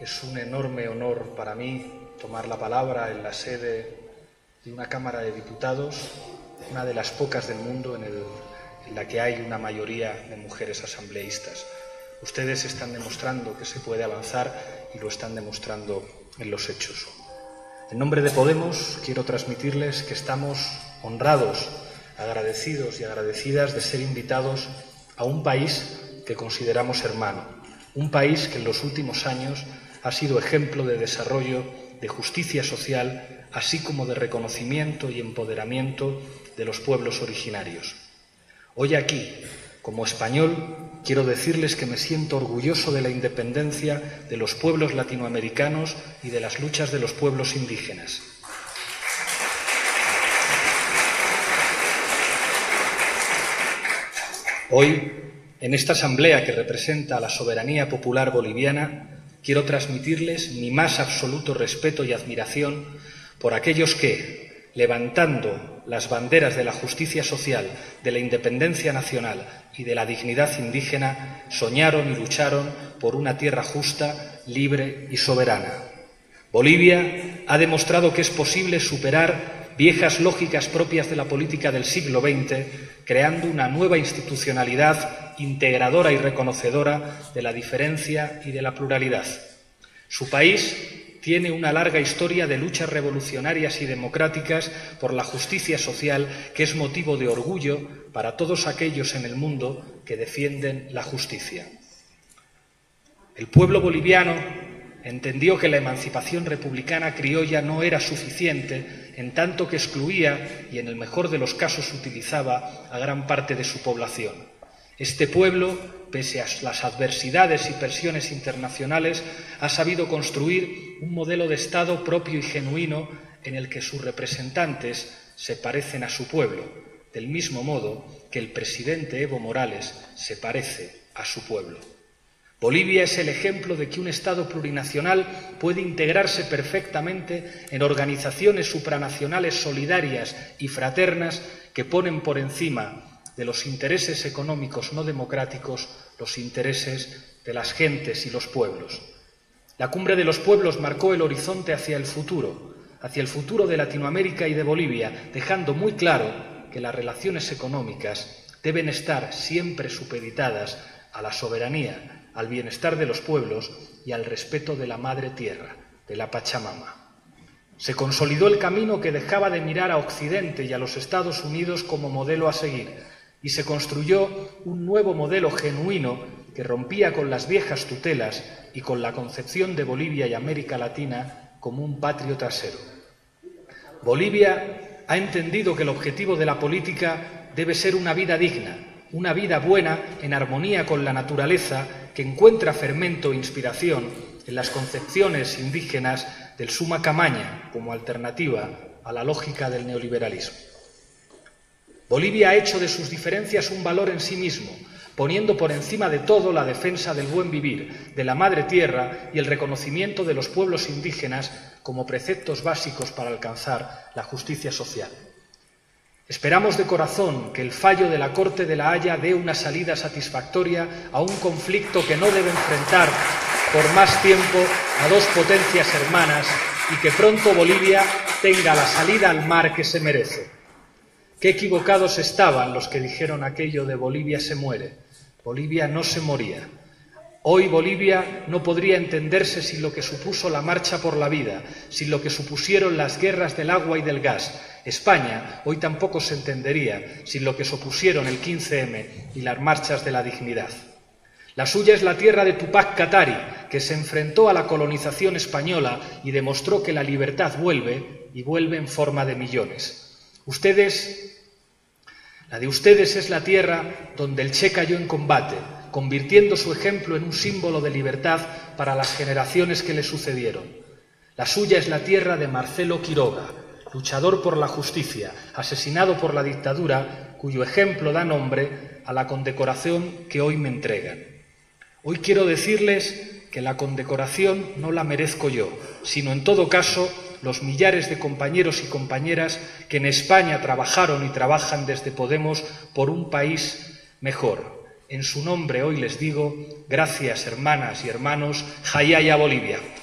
Es un enorme honor para mí tomar la palabra en la sede de una Cámara de Diputados, una de las pocas del mundo en la que hay una mayoría de mujeres asambleístas. Ustedes están demostrando que se puede avanzar y lo están demostrando en los hechos. En nombre de Podemos quiero transmitirles que estamos honrados, agradecidos y agradecidas de ser invitados a un país que consideramos hermano, un país que en los últimos años ha sido ejemplo de desarrollo, de justicia social, así como de reconocimiento y empoderamiento de los pueblos originarios. Hoy aquí, como español, quiero decirles que me siento orgulloso de la independencia de los pueblos latinoamericanos y de las luchas de los pueblos indígenas. Hoy, en esta asamblea que representa a la soberanía popular boliviana, quiero transmitirles mi más absoluto respeto y admiración por aquellos que, levantando las banderas de la justicia social, de la independencia nacional y de la dignidad indígena, soñaron y lucharon por una tierra justa, libre y soberana. Bolivia ha demostrado que es posible superar viejas lógicas propias de la política del siglo XX, creando una nueva institucionalidad integradora y reconocedora de la diferencia y de la pluralidad. Su país tiene una larga historia de luchas revolucionarias y democráticas por la justicia social que es motivo de orgullo para todos aquellos en el mundo que defienden la justicia. El pueblo boliviano entendió que la emancipación republicana criolla no era suficiente en tanto que excluía y en el mejor de los casos utilizaba a gran parte de su población. Este pueblo, pese a las adversidades y presiones internacionales, ha sabido construir un modelo de Estado propio y genuino en el que sus representantes se parecen a su pueblo, del mismo modo que el presidente Evo Morales se parece a su pueblo. Bolivia es el ejemplo de que un Estado plurinacional puede integrarse perfectamente en organizaciones supranacionales solidarias y fraternas que ponen por encima de los intereses económicos no democráticos los intereses de las gentes y los pueblos. La Cumbre de los Pueblos marcó el horizonte hacia el futuro de Latinoamérica y de Bolivia, dejando muy claro que las relaciones económicas deben estar siempre supeditadas a la soberanía, al bienestar de los pueblos y al respeto de la madre tierra, de la Pachamama. Se consolidó el camino que dejaba de mirar a Occidente y a los Estados Unidos como modelo a seguir, y se construyó un nuevo modelo genuino que rompía con las viejas tutelas y con la concepción de Bolivia y América Latina como un patrio trasero. Bolivia ha entendido que el objetivo de la política debe ser una vida digna, una vida buena en armonía con la naturaleza que encuentra fermento e inspiración en las concepciones indígenas del Suma Camaña como alternativa a la lógica del neoliberalismo. Bolivia ha hecho de sus diferencias un valor en sí mismo, poniendo por encima de todo la defensa del buen vivir, de la madre tierra y el reconocimiento de los pueblos indígenas como preceptos básicos para alcanzar la justicia social. Esperamos de corazón que el fallo de la Corte de La Haya dé una salida satisfactoria a un conflicto que no debe enfrentar por más tiempo a dos potencias hermanas y que pronto Bolivia tenga la salida al mar que se merece. Qué equivocados estaban los que dijeron aquello de Bolivia se muere. Bolivia no se moría. Hoy Bolivia no podría entenderse sin lo que supuso la marcha por la vida, sin lo que supusieron las guerras del agua y del gas. España hoy tampoco se entendería sin lo que supusieron el 15M y las marchas de la dignidad. La suya es la tierra de Tupac Katari, que se enfrentó a la colonización española y demostró que la libertad vuelve, y vuelve en forma de millones. La de ustedes es la tierra donde el Che cayó en combate, convirtiendo su ejemplo en un símbolo de libertad para las generaciones que le sucedieron. La suya es la tierra de Marcelo Quiroga, luchador por la justicia, asesinado por la dictadura, cuyo ejemplo da nombre a la condecoración que hoy me entregan. Hoy quiero decirles que la condecoración no la merezco yo, sino en todo caso los millares de compañeros y compañeras que en España trabajaron y trabajan desde Podemos por un país mejor. En su nombre hoy les digo, gracias hermanas y hermanos, Jayaya Bolivia.